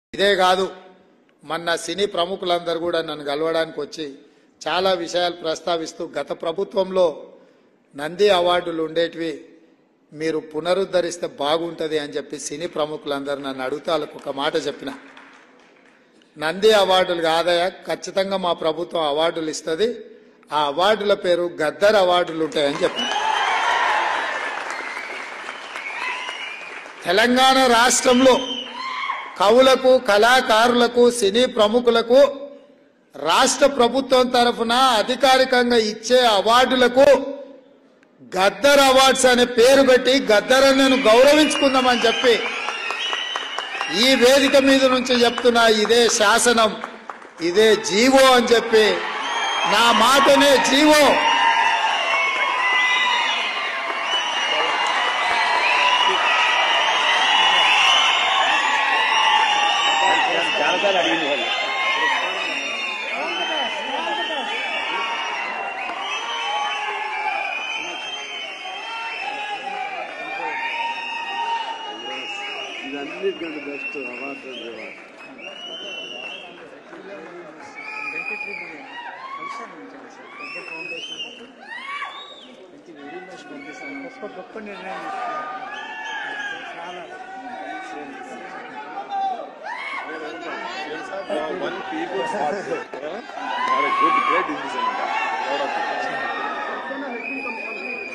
ఇదే కాదు మొన్న సినీ ప్రముఖులందరూ కూడా నన్ను కలవడానికి వచ్చి చాలా విషయాలు ప్రస్తావిస్తూ గత ప్రభుత్వంలో నంది అవార్డులు ఉండేటివి మీరు పునరుద్ధరిస్తే బాగుంటది అని చెప్పి సినీ ప్రముఖులందరూ నన్ను అడుగుతా ఒక మాట చెప్పిన నంది అవార్డులు కాదయా ఖచ్చితంగా మా ప్రభుత్వం అవార్డులు ఇస్తుంది ఆ అవార్డుల పేరు గద్దర్ అవార్డులు ఉంటాయని చెప్పి తెలంగాణ రాష్ట్రంలో కవులకు కళాకారులకు సినీ ప్రముఖులకు రాష్ట్ర ప్రభుత్వం తరఫున అధికారికంగా ఇచ్చే అవార్డులకు గద్దర్ అవార్డ్స్ అనే పేరు పెట్టి గద్దరన్నను గౌరవించుకుందామని చెప్పి ఈ వేదిక మీద నుంచి చెప్తున్నా ఇదే శాసనం ఇదే జీవో అని చెప్పి నా మాటనే జీవో బెస్ట్ అవార్డు గొప్ప నిర్ణయం చాలా one people's heart had a good great decision.